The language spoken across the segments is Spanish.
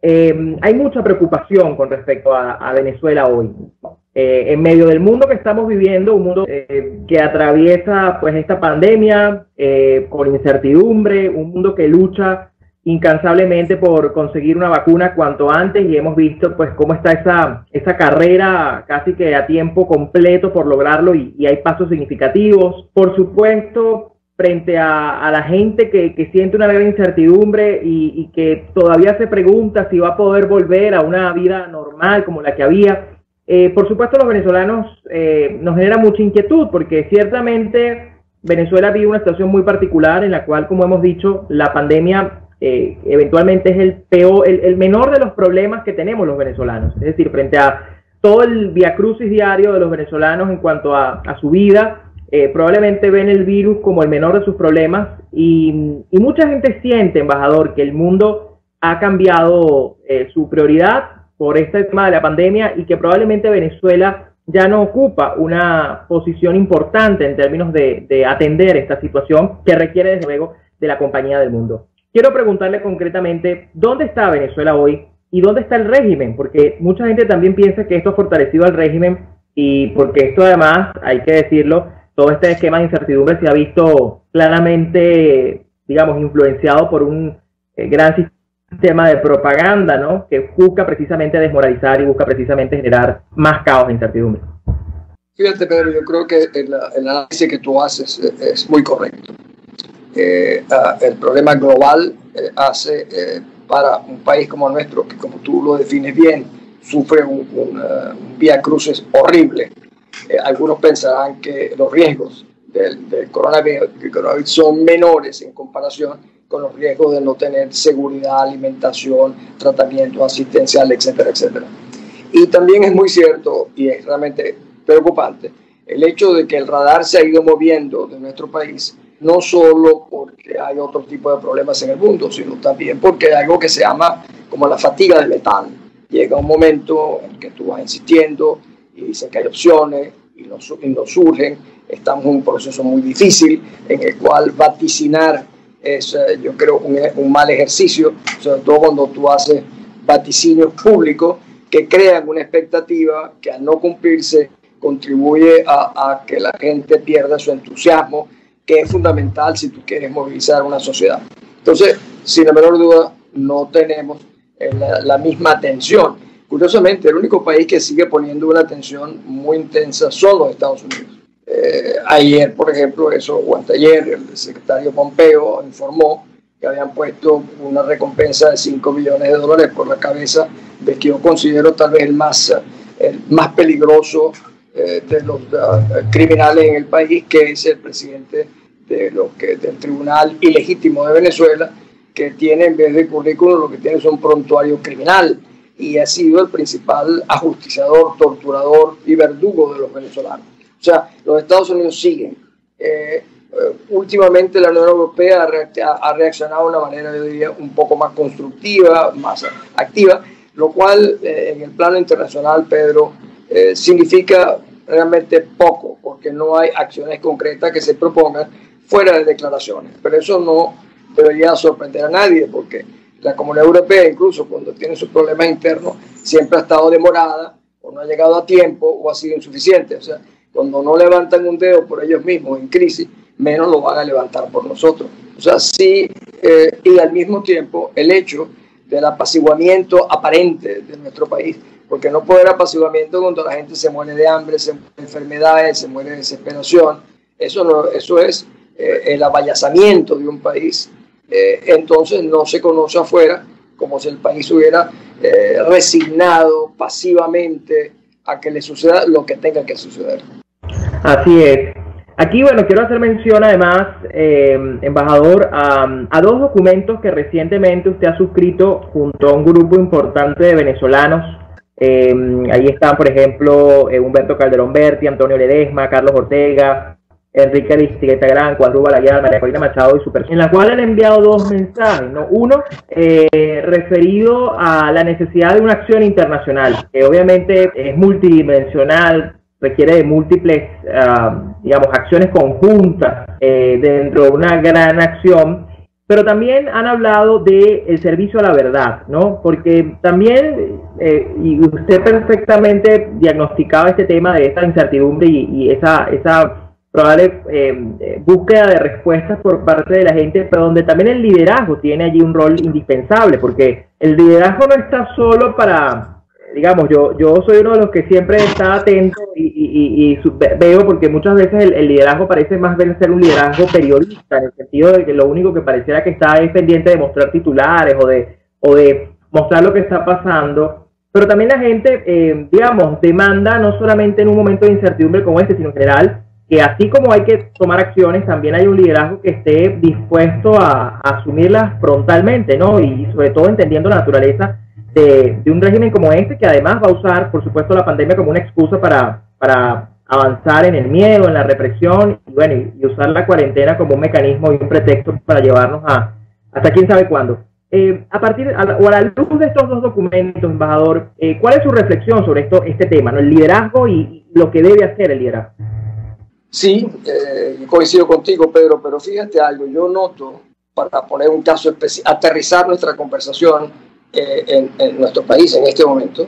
hay mucha preocupación con respecto a Venezuela hoy. En medio del mundo que estamos viviendo, un mundo que atraviesa pues esta pandemia con incertidumbre, un mundo que lucha incansablemente por conseguir una vacuna cuanto antes, y hemos visto pues cómo está esa carrera casi que a tiempo completo por lograrlo, y hay pasos significativos. Por supuesto, frente a la gente que siente una gran incertidumbre y que todavía se pregunta si va a poder volver a una vida normal como la que había, por supuesto los venezolanos nos genera mucha inquietud, porque ciertamente Venezuela vive una situación muy particular en la cual, como hemos dicho, la pandemia eventualmente es el menor de los problemas que tenemos los venezolanos. Es decir, frente a todo el viacrucis diario de los venezolanos en cuanto a su vida, probablemente ven el virus como el menor de sus problemas, y mucha gente siente, embajador, que el mundo ha cambiado su prioridad por este tema de la pandemia, y que probablemente Venezuela ya no ocupa una posición importante en términos de atender esta situación que requiere, desde luego, de la compañía del mundo. Quiero preguntarle concretamente, ¿dónde está Venezuela hoy y dónde está el régimen? Porque mucha gente también piensa que esto ha fortalecido al régimen, y porque esto además, hay que decirlo, todo este esquema de incertidumbre se ha visto claramente, digamos, influenciado por un gran sistema de propaganda, ¿no?, que busca precisamente desmoralizar y busca precisamente generar más caos e incertidumbre. Fíjate, Pedro, yo creo que el análisis que tú haces es muy correcto. El problema global hace para un país como el nuestro, que como tú lo defines bien, sufre un viacrucis horrible. Algunos pensarán que los riesgos del coronavirus son menores en comparación con los riesgos de no tener seguridad, alimentación, tratamiento asistencial, etcétera, etcétera. Y también es muy cierto, y es realmente preocupante, el hecho de que el radar se ha ido moviendo de nuestro país, no solo porque hay otro tipo de problemas en el mundo, sino también porque hay algo que se llama como la fatiga del letal. Llega un momento en que tú vas insistiendo y dicen que hay opciones y no surgen. Estamos en un proceso muy difícil en el cual vaticinar es, yo creo, un mal ejercicio, sobre todo cuando tú haces vaticinios públicos que crean una expectativa que, al no cumplirse, contribuye a que la gente pierda su entusiasmo, que es fundamental si tú quieres movilizar una sociedad. Entonces, sin la menor duda, no tenemos la misma atención. Curiosamente, el único país que sigue poniendo una atención muy intensa son los Estados Unidos. Ayer, por ejemplo, o anteayer, el secretario Pompeo informó que habían puesto una recompensa de $5 millones por la cabeza de que yo considero tal vez el más peligroso de los criminales en el país, que es el presidente del Tribunal Ilegítimo de Venezuela, que tiene, en vez de currículum, lo que tiene es un prontuario criminal, y ha sido el principal ajusticiador, torturador y verdugo de los venezolanos. O sea, los Estados Unidos siguen. Últimamente la Unión Europea ha reaccionado de una manera, yo diría, un poco más constructiva, más activa, lo cual en el plano internacional, Pedro, significa realmente poco, porque no hay acciones concretas que se propongan fuera de declaraciones. Pero eso no debería sorprender a nadie, porque la Comunidad Europea, incluso cuando tiene sus problemas internos, siempre ha estado demorada, o no ha llegado a tiempo, o ha sido insuficiente. O sea, cuando no levantan un dedo por ellos mismos en crisis, menos lo van a levantar por nosotros. O sea, sí, y al mismo tiempo el hecho del apaciguamiento aparente de nuestro país, porque no puede haber apaciguamiento cuando la gente se muere de hambre, se muere de enfermedades, se muere de desesperación. Eso es el abayazamiento de un país. Entonces no se conoce afuera como si el país hubiera resignado pasivamente a que le suceda lo que tenga que suceder. Así es. Aquí, bueno, quiero hacer mención además, embajador, a dos documentos que recientemente usted ha suscrito junto a un grupo importante de venezolanos. Ahí están, por ejemplo, Humberto Calderón Berti, Antonio Ledesma, Carlos Ortega, Enrique Aristigueta Gran, Juan Rubal Ayala, María Corina Machado y su persona, en la cual han enviado dos mensajes, ¿no? Uno, referido a la necesidad de una acción internacional, que obviamente es multidimensional, requiere de múltiples, digamos, acciones conjuntas dentro de una gran acción, pero también han hablado del servicio a la verdad, ¿no? Porque también, y usted perfectamente diagnosticaba este tema de esta incertidumbre y esa probable búsqueda de respuestas por parte de la gente, pero donde también el liderazgo tiene allí un rol indispensable, porque el liderazgo no está solo para... Digamos, yo soy uno de los que siempre está atento y veo, porque muchas veces el liderazgo parece más bien ser un liderazgo periodista, en el sentido de que lo único que pareciera que está es pendiente de mostrar titulares o de mostrar lo que está pasando, pero también la gente, digamos, demanda no solamente en un momento de incertidumbre como este, sino en general, que así como hay que tomar acciones, también hay un liderazgo que esté dispuesto a asumirlas frontalmente, ¿no? Y sobre todo entendiendo la naturaleza de un régimen como este, que además va a usar, por supuesto, la pandemia como una excusa para avanzar en el miedo, en la represión, y bueno, y usar la cuarentena como un mecanismo y un pretexto para llevarnos hasta quién sabe cuándo. A la luz de estos dos documentos, embajador, ¿cuál es su reflexión sobre este tema, ¿no? El liderazgo y lo que debe hacer el liderazgo? Sí, coincido contigo, Pedro, pero fíjate algo, yo noto, para poner un caso especial, aterrizar nuestra conversación en nuestro país en este momento,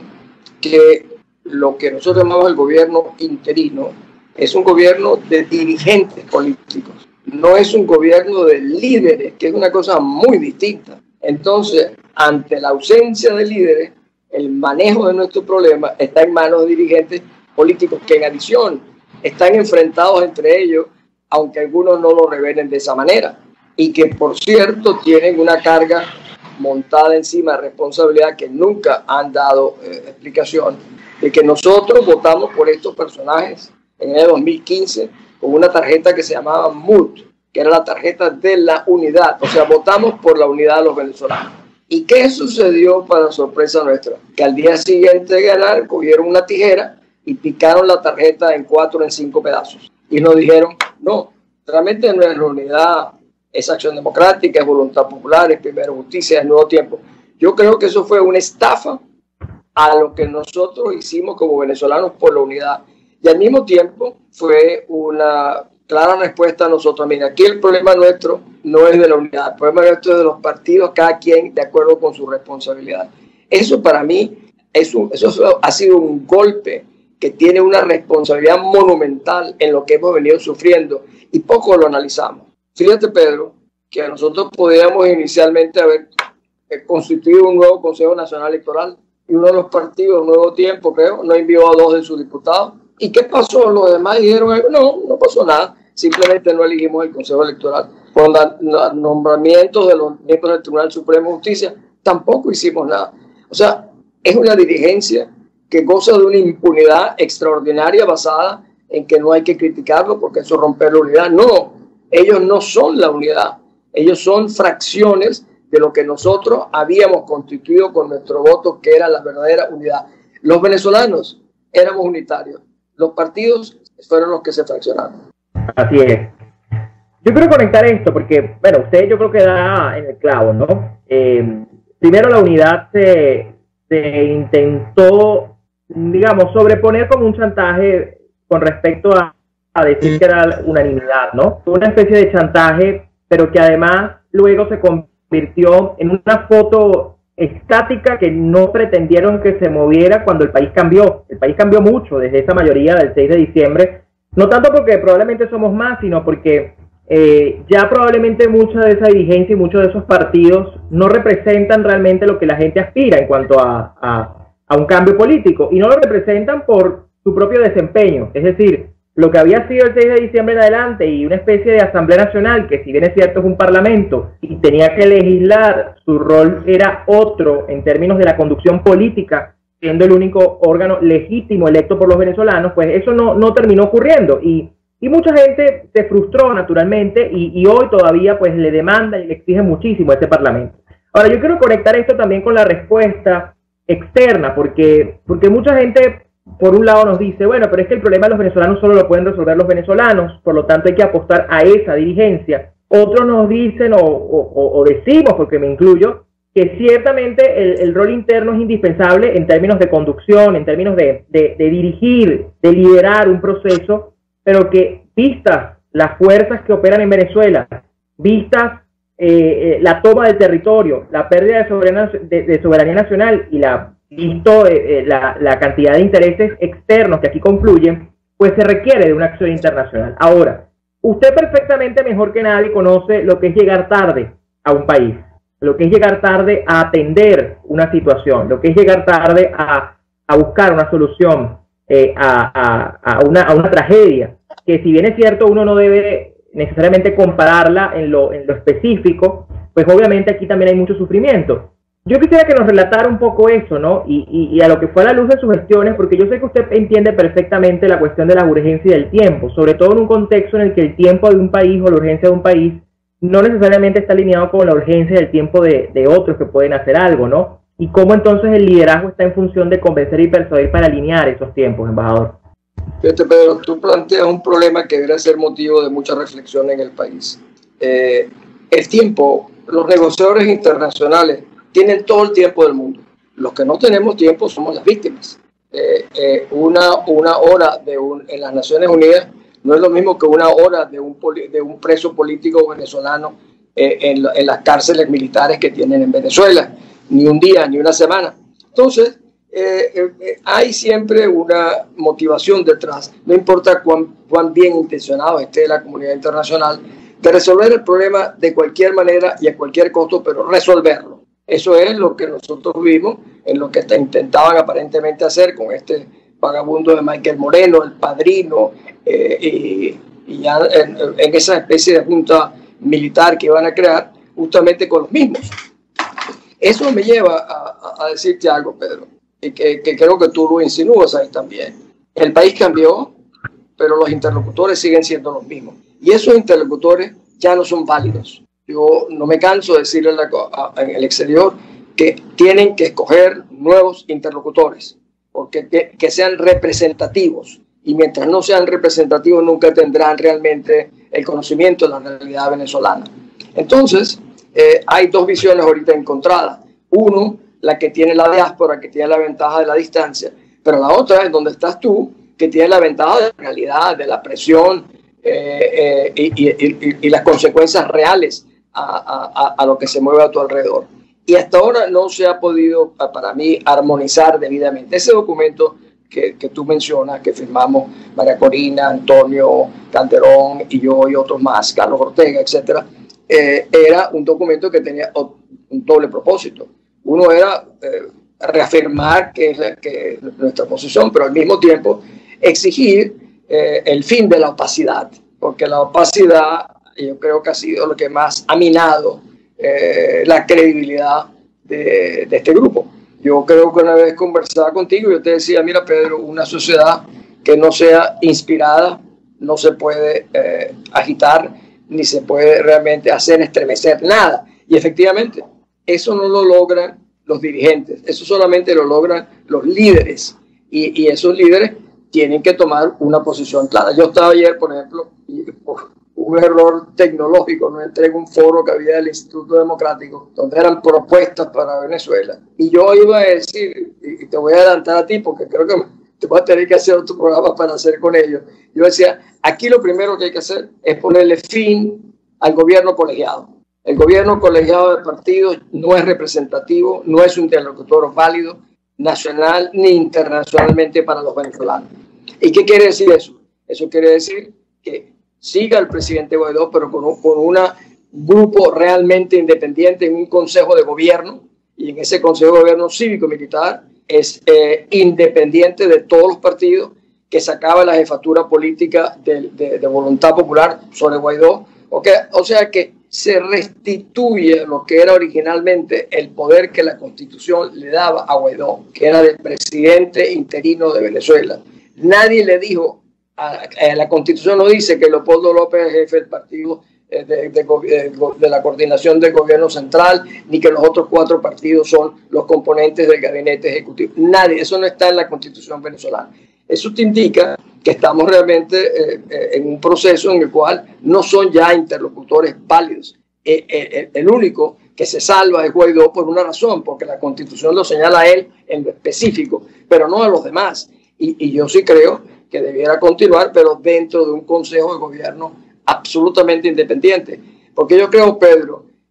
que lo que nosotros llamamos el gobierno interino es un gobierno de dirigentes políticos, no es un gobierno de líderes, que es una cosa muy distinta. Entonces, ante la ausencia de líderes, el manejo de nuestro problema está en manos de dirigentes políticos que, en adición, están enfrentados entre ellos, aunque algunos no lo revelen de esa manera, y que, por cierto, tienen una carga montada encima de responsabilidad que nunca han dado explicación, de que nosotros votamos por estos personajes en el 2015 con una tarjeta que se llamaba MUT, que era la tarjeta de la unidad, o sea, votamos por la unidad de los venezolanos. ¿Y qué sucedió para sorpresa nuestra? Que al día siguiente de ganar, cogieron una tijera y picaron la tarjeta en 4 o en 5 pedazos. Y nos dijeron, no, realmente no es la unidad, es acción democrática, es voluntad popular, es primero justicia, es nuevo tiempo. Yo creo que eso fue una estafa a lo que nosotros hicimos como venezolanos por la unidad. Y al mismo tiempo fue una clara respuesta a nosotros. Mira, aquí el problema nuestro no es de la unidad, el problema nuestro es de los partidos, cada quien de acuerdo con su responsabilidad. Eso para mí, eso ha sido un golpe que tiene una responsabilidad monumental en lo que hemos venido sufriendo y poco lo analizamos. Fíjate, Pedro, que nosotros podíamos inicialmente haber constituido un nuevo Consejo Nacional Electoral y uno de los partidos, Nuevo Tiempo, creo, no envió a 2 de sus diputados. ¿Y qué pasó? Los demás dijeron, no pasó nada, simplemente no elegimos el Consejo Electoral. Con los nombramientos de los miembros del Tribunal Supremo de Justicia, tampoco hicimos nada. O sea, es una dirigencia que goza de una impunidad extraordinaria basada en que no hay que criticarlo porque eso rompe la unidad. No, ellos no son la unidad, ellos son fracciones de lo que nosotros habíamos constituido con nuestro voto, que era la verdadera unidad. Los venezolanos éramos unitarios, los partidos fueron los que se fraccionaron. Así es. Yo quiero conectar esto porque, bueno, usted yo creo que da en el clavo, ¿no? Primero la unidad se intentó, digamos, sobreponer como un chantaje con respecto a decir que era unanimidad, ¿no? Una especie de chantaje, pero que además luego se convirtió en una foto estática que no pretendieron que se moviera cuando el país cambió. El país cambió mucho desde esa mayoría del 6 de diciembre, no tanto porque probablemente somos más, sino porque ya probablemente mucha de esa dirigencia y muchos de esos partidos no representan realmente lo que la gente aspira en cuanto a un cambio político, y no lo representan por su propio desempeño. Es decir, lo que había sido el 6 de diciembre en adelante y una especie de Asamblea Nacional, que si bien es cierto es un parlamento y tenía que legislar, su rol era otro en términos de la conducción política, siendo el único órgano legítimo electo por los venezolanos, pues eso no terminó ocurriendo. Y mucha gente se frustró naturalmente y hoy todavía pues le demanda y le exige muchísimo a este parlamento. Ahora, yo quiero conectar esto también con la respuesta externa, porque mucha gente por un lado nos dice, bueno, pero es que el problema de los venezolanos solo lo pueden resolver los venezolanos, por lo tanto hay que apostar a esa dirigencia. Otros nos dicen, o decimos, porque me incluyo, que ciertamente el rol interno es indispensable en términos de conducción, en términos de dirigir, de liderar un proceso, pero que vistas las fuerzas que operan en Venezuela, vistas la toma del territorio, la pérdida de soberanía nacional y la cantidad de intereses externos que aquí confluyen, pues se requiere de una acción internacional. Ahora, usted perfectamente mejor que nadie conoce lo que es llegar tarde a un país, lo que es llegar tarde a atender una situación, lo que es llegar tarde a buscar una solución a una tragedia, que si bien es cierto uno no debe necesariamente compararla en lo específico, pues obviamente aquí también hay mucho sufrimiento. Yo quisiera que nos relatara un poco eso, ¿no? Y a lo que fue a la luz de sus gestiones, porque yo sé que usted entiende perfectamente la cuestión de la urgencia y del tiempo, sobre todo en un contexto en el que el tiempo de un país o la urgencia de un país no necesariamente está alineado con la urgencia del tiempo de otros que pueden hacer algo, ¿no? Y cómo entonces el liderazgo está en función de convencer y persuadir para alinear esos tiempos, embajador. Fíjate, Pedro, tú planteas un problema que debería ser motivo de mucha reflexión en el país. El tiempo, los negociadores internacionales tienen todo el tiempo del mundo. Los que no tenemos tiempo somos las víctimas. Una hora en las Naciones Unidas no es lo mismo que una hora de un preso político venezolano en las cárceles militares que tienen en Venezuela, ni un día, ni una semana. Entonces, hay siempre una motivación detrás, no importa cuán bien intencionado esté la comunidad internacional, de resolver el problema de cualquier manera y a cualquier costo, pero resolverlo. Eso es lo que nosotros vimos en lo que intentaban aparentemente hacer con este vagabundo de Michael Moreno, el padrino, y ya en esa especie de junta militar que iban a crear justamente con los mismos. Eso me lleva a decirte algo, Pedro, y que creo que tú lo insinúas ahí también. El país cambió, pero los interlocutores siguen siendo los mismos. Y esos interlocutores ya no son válidos. Yo no me canso de decirle en el exterior que tienen que escoger nuevos interlocutores, porque que sean representativos. Y mientras no sean representativos, nunca tendrán realmente el conocimiento de la realidad venezolana. Entonces, hay dos visiones ahorita encontradas. Uno, la que tiene la diáspora, que tiene la ventaja de la distancia, pero la otra es donde estás tú, que tiene la ventaja de la realidad, de la presión y las consecuencias reales a lo que se mueve a tu alrededor. Y hasta ahora no se ha podido, para mí, armonizar debidamente. Ese documento que tú mencionas, que firmamos María Corina, Antonio Calderón y yo y otros más, Carlos Ortega, etcétera, era un documento que tenía un doble propósito. Uno era reafirmar que es nuestra posición, pero al mismo tiempo exigir el fin de la opacidad, porque la opacidad yo creo que ha sido lo que más ha minado la credibilidad de este grupo. Yo creo que una vez conversaba contigo, yo te decía, mira Pedro, una sociedad que no sea inspirada no se puede agitar, ni se puede realmente hacer estremecer nada. Y efectivamente, eso no lo logran los dirigentes, eso solamente lo logran los líderes. Y esos líderes tienen que tomar una posición clara. Yo estaba ayer, por ejemplo, y por un error tecnológico, no entré en un foro que había del Instituto Democrático, donde eran propuestas para Venezuela. Y yo iba a decir, y te voy a adelantar a ti, porque creo que te voy a tener que hacer otro programa para hacer con ellos. Yo decía, aquí lo primero que hay que hacer es ponerle fin al gobierno colegiado. El gobierno colegiado de partidos no es representativo, no es un interlocutor válido, nacional ni internacionalmente para los venezolanos. ¿Y qué quiere decir eso? Eso quiere decir que siga el presidente Guaidó, pero con un grupo realmente independiente en un consejo de gobierno, y en ese consejo de gobierno cívico-militar es independiente de todos los partidos, que sacaba la jefatura política de Voluntad Popular sobre Guaidó. O sea que se restituye lo que era originalmente el poder que la Constitución le daba a Guaidó, que era del presidente interino de Venezuela. Nadie le dijo, la Constitución no dice que Leopoldo López es jefe del partido de la coordinación del gobierno central, ni que los otros 4 partidos son los componentes del gabinete ejecutivo. Nadie, eso no está en la Constitución venezolana. Eso te indica que estamos realmente en un proceso en el cual no son ya interlocutores válidos. El único que se salva es Guaidó por una razón, porque la Constitución lo señala a él en lo específico, pero no a los demás. Y yo sí creo que debiera continuar, pero dentro de un consejo de gobierno absolutamente independiente. Porque yo creo, Pedro,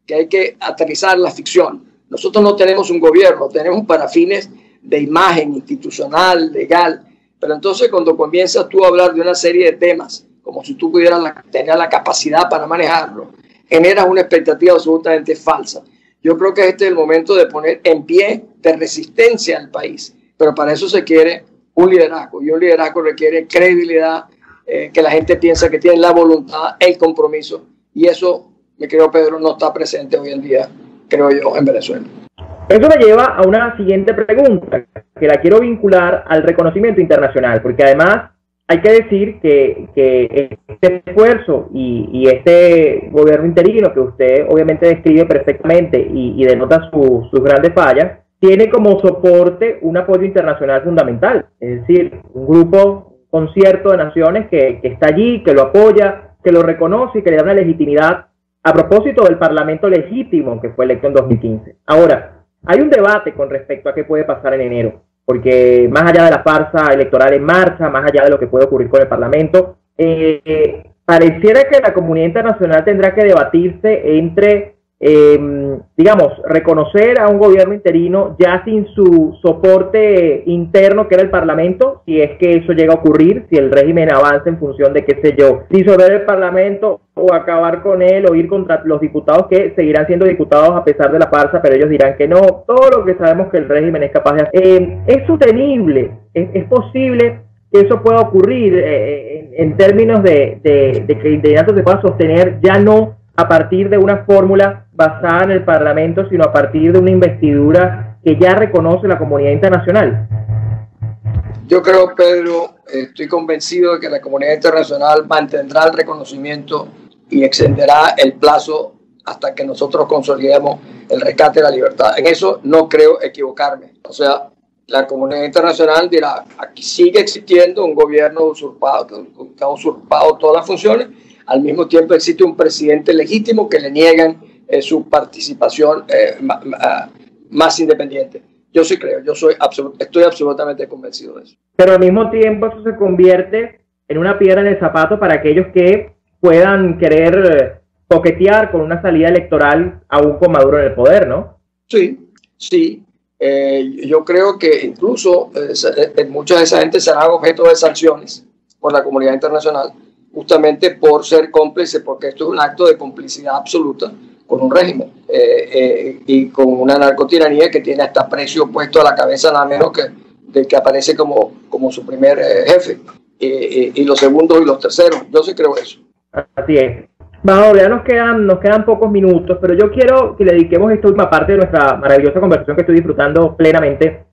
que hay que aterrizar la ficción. Nosotros no tenemos un gobierno, tenemos para fines de imagen institucional, legal, pero entonces cuando comienzas tú a hablar de una serie de temas, como si tú pudieras tener la capacidad para manejarlo, generas una expectativa absolutamente falsa. Yo creo que este es el momento de poner en pie de resistencia al país, pero para eso se quiere un liderazgo, y un liderazgo requiere credibilidad, que la gente piensa que tiene la voluntad, el compromiso, y eso, mi querido Pedro, no está presente hoy en día, creo yo, en Venezuela. Eso me lleva a una siguiente pregunta, que la quiero vincular al reconocimiento internacional, porque además hay que decir que este esfuerzo y este gobierno interino que usted obviamente describe perfectamente y denota sus grandes fallas, tiene como soporte un apoyo internacional fundamental, es decir, un grupo, concierto de naciones que está allí, que lo apoya, que lo reconoce y que le da una legitimidad a propósito del Parlamento legítimo que fue electo en 2015. Ahora, hay un debate con respecto a qué puede pasar en enero, porque más allá de la farsa electoral en marcha, más allá de lo que puede ocurrir con el Parlamento, pareciera que la comunidad internacional tendrá que debatirse entre, digamos, reconocer a un gobierno interino ya sin su soporte interno que era el Parlamento, si es que eso llega a ocurrir, si el régimen avanza en función de, qué sé yo, disolver el Parlamento o acabar con él o ir contra los diputados que seguirán siendo diputados a pesar de la farsa, pero ellos dirán que no, todo lo que sabemos que el régimen es capaz de hacer. ¿Es sostenible? ¿Es posible que eso pueda ocurrir en términos de que el interinato se pueda sostener ya no a partir de una fórmula basada en el Parlamento, sino a partir de una investidura que ya reconoce la comunidad internacional? Yo creo, Pedro, estoy convencido de que la comunidad internacional mantendrá el reconocimiento y extenderá el plazo hasta que nosotros consolidemos el rescate de la libertad. En eso no creo equivocarme. O sea, la comunidad internacional dirá, aquí sigue existiendo un gobierno usurpado, que ha usurpado todas las funciones. Al mismo tiempo existe un presidente legítimo que le niegan su participación más independiente. Yo sí creo, estoy absolutamente convencido de eso. Pero al mismo tiempo eso se convierte en una piedra en el zapato para aquellos que puedan querer coquetear con una salida electoral aún con Maduro en el poder, ¿no? Sí, sí. Yo creo que incluso mucha de esa gente será objeto de sanciones por la comunidad internacional, justamente por ser cómplice, porque esto es un acto de complicidad absoluta con un régimen y con una narcotiranía que tiene hasta precio puesto a la cabeza, nada menos que del que aparece como su primer jefe, y los segundos y los terceros. Yo sí creo eso. Así es. Bueno, ya nos quedan pocos minutos, pero yo quiero que le dediquemos esta última parte de nuestra maravillosa conversación que estoy disfrutando plenamente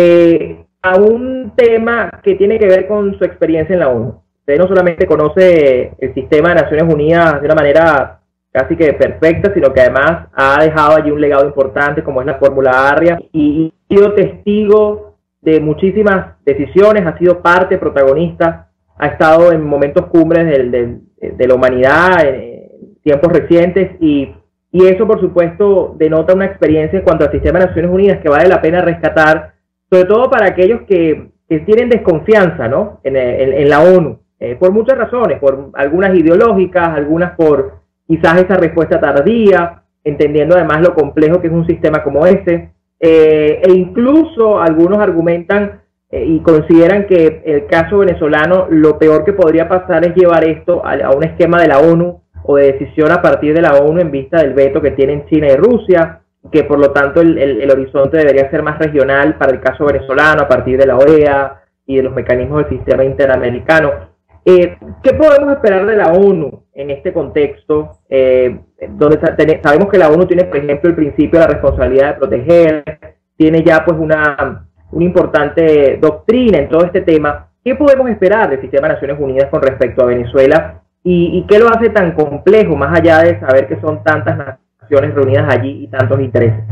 a un tema que tiene que ver con su experiencia en la ONU. Usted no solamente conoce el sistema de Naciones Unidas de una manera casi que perfecta, sino que además ha dejado allí un legado importante como es la Fórmula Arria y ha sido testigo de muchísimas decisiones, ha sido parte protagonista, ha estado en momentos cumbres de la humanidad en tiempos recientes y eso por supuesto denota una experiencia en cuanto al sistema de Naciones Unidas que vale la pena rescatar, sobre todo para aquellos que tienen desconfianza, ¿no? en la ONU, por muchas razones, por algunas ideológicas, algunas por quizás esa respuesta tardía, entendiendo además lo complejo que es un sistema como este, e incluso algunos argumentan y consideran que el caso venezolano, lo peor que podría pasar es llevar esto a un esquema de la ONU o de decisión a partir de la ONU en vista del veto que tienen China y Rusia, que por lo tanto el horizonte debería ser más regional para el caso venezolano a partir de la OEA y de los mecanismos del sistema interamericano. ¿Qué podemos esperar de la ONU en este contexto, donde sabemos que la ONU tiene, por ejemplo, el principio de la responsabilidad de proteger, tiene ya pues una importante doctrina en todo este tema? ¿Qué podemos esperar del sistema de Naciones Unidas con respecto a Venezuela y qué lo hace tan complejo, más allá de saber que son tantas naciones reunidas allí y tantos intereses?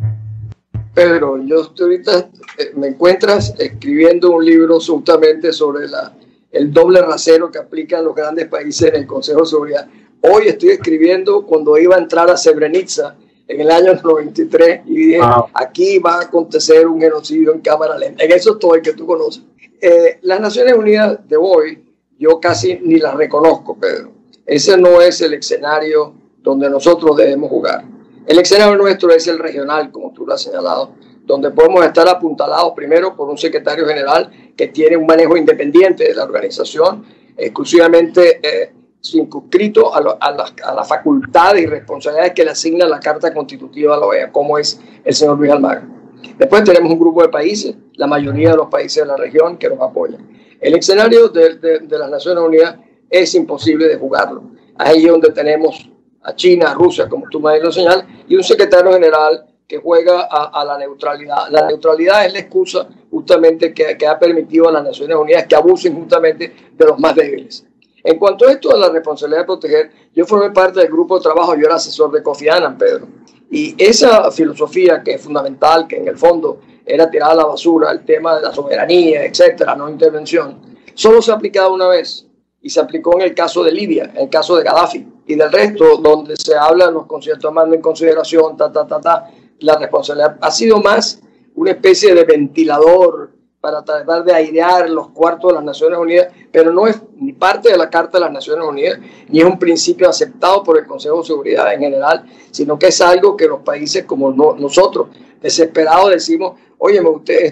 Pedro, yo ahorita me encuentras escribiendo un libro absolutamente sobre el doble rasero que aplican los grandes países en el Consejo de Seguridad. Hoy estoy escribiendo cuando iba a entrar a Srebrenica en el año 93 y dije, aquí va a acontecer un genocidio en cámara lenta. En eso estoy, que tú conoces. Las Naciones Unidas de hoy, yo casi ni las reconozco, Pedro. Ese no es el escenario donde nosotros debemos jugar. El escenario nuestro es el regional, como tú lo has señalado, donde podemos estar apuntalados primero por un secretario general que tiene un manejo independiente de la organización, exclusivamente circunscrito a las facultades y responsabilidades que le asigna la Carta Constitutiva de la OEA, como es el señor Luis Almagro. Después tenemos un grupo de países, la mayoría de los países de la región, que nos apoyan. El escenario de las Naciones Unidas es imposible de jugarlo. Ahí es donde tenemos a China, a Rusia, como tú me lo señalas, y un secretario general que juega a la neutralidad. La neutralidad es la excusa justamente que ha permitido a las Naciones Unidas que abusen justamente de los más débiles. En cuanto a esto de la responsabilidad de proteger, yo formé parte del grupo de trabajo, yo era asesor de Kofi Annan, Pedro. Y esa filosofía que es fundamental, que en el fondo era tirar a la basura el tema de la soberanía, etcétera, no intervención, solo se ha aplicado una vez. Y se aplicó en el caso de Libia, en el caso de Gaddafi. Y del resto, donde se hablan los conciertos tomando en consideración, la responsabilidad ha sido más una especie de ventilador para tratar de airear los cuartos de las Naciones Unidas, pero no es ni parte de la Carta de las Naciones Unidas, ni es un principio aceptado por el Consejo de Seguridad en general, sino que es algo que los países como nosotros, desesperados, decimos, oye,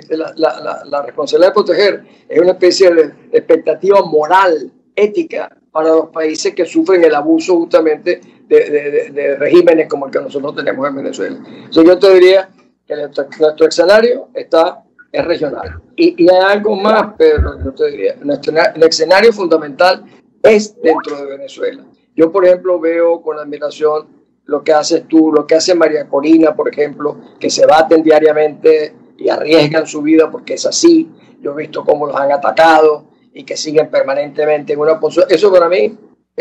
la responsabilidad de proteger es una especie de expectativa moral, ética, para los países que sufren el abuso justamente de regímenes como el que nosotros tenemos en Venezuela. Entonces yo te diría que nuestro escenario es regional. Y hay algo más, pero yo te diría, el escenario fundamental es dentro de Venezuela. Yo, por ejemplo, veo con admiración lo que haces tú, lo que hace María Corina, por ejemplo, que se baten diariamente y arriesgan su vida porque es así. Yo he visto cómo los han atacado y que siguen permanentemente en una posición. Eso para mí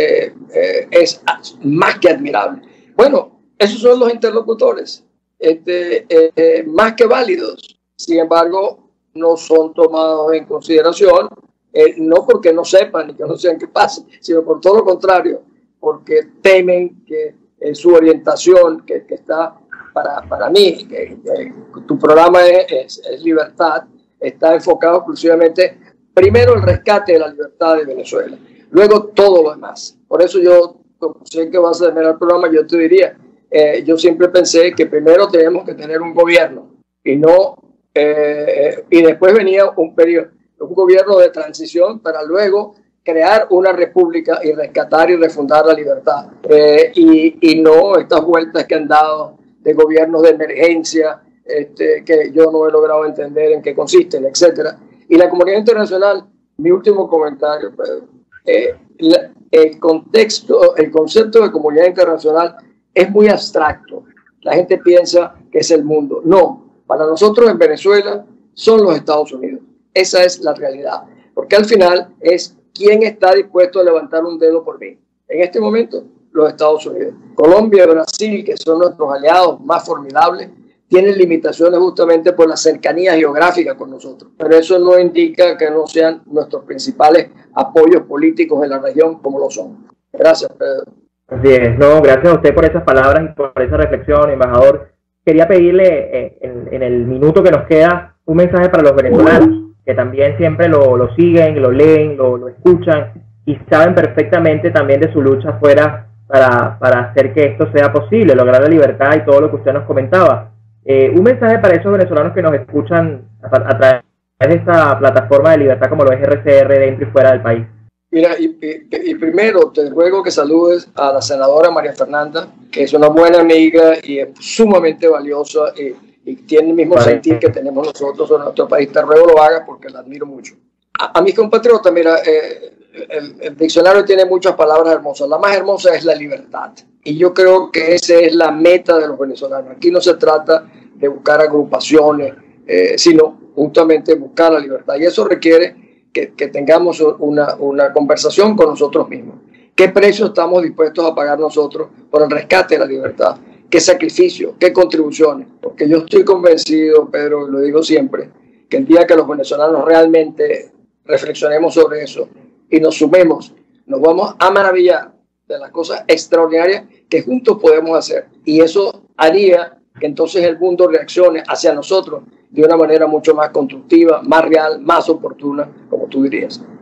es más que admirable. Bueno, esos son los interlocutores, más que válidos. Sin embargo, no son tomados en consideración, no porque no sepan ni que no sepan qué pasa, sino por todo lo contrario, porque temen que su orientación, que está para mí, que tu programa es Libertad, está enfocado exclusivamente, primero el rescate de la libertad de Venezuela, luego todo lo demás. Por eso yo, como sé que vas a terminar el programa, yo te diría, yo siempre pensé que primero tenemos que tener un gobierno y después venía un gobierno de transición para luego crear una república y rescatar y refundar la libertad. Y no estas vueltas que han dado de gobiernos de emergencia, que yo no he logrado entender en qué consisten, etcétera. Y la comunidad internacional, mi último comentario, Pedro, el concepto de comunidad internacional es muy abstracto. La gente piensa que es el mundo. No, para nosotros en Venezuela son los Estados Unidos. Esa es la realidad. Porque al final es quién está dispuesto a levantar un dedo por mí. En este momento, los Estados Unidos. Colombia y Brasil, que son nuestros aliados más formidables, tienen limitaciones justamente por la cercanía geográfica con nosotros. Pero eso no indica que no sean nuestros principales apoyos políticos en la región como lo son. Gracias, Pedro. Así es. No, gracias a usted por esas palabras y por esa reflexión, embajador. Quería pedirle en el minuto que nos queda un mensaje para los venezolanos, que también siempre lo siguen, lo leen, lo escuchan y saben perfectamente también de su lucha afuera para hacer que esto sea posible, lograr la libertad y todo lo que usted nos comentaba. Un mensaje para esos venezolanos que nos escuchan a través de esta plataforma de libertad como lo es RCR dentro y fuera del país. Mira, y primero te ruego que saludes a la senadora María Fernanda, que es una buena amiga y es sumamente valiosa y tiene el mismo sentir que tenemos nosotros en nuestro país. Te ruego lo hagas porque la admiro mucho. A mis compatriotas, mira, el diccionario tiene muchas palabras hermosas. La más hermosa es la libertad. Y yo creo que esa es la meta de los venezolanos. Aquí no se trata de buscar agrupaciones, sino justamente buscar la libertad. Y eso requiere que tengamos una conversación con nosotros mismos. ¿Qué precio estamos dispuestos a pagar nosotros por el rescate de la libertad? ¿Qué sacrificio? ¿Qué contribuciones? Porque yo estoy convencido, Pedro, y lo digo siempre, que el día que los venezolanos realmente reflexionemos sobre eso y nos sumemos, nos vamos a maravillar de las cosas extraordinarias que juntos podemos hacer. Y eso haría que entonces el mundo reaccione hacia nosotros de una manera mucho más constructiva, más real, más oportuna, como tú dirías.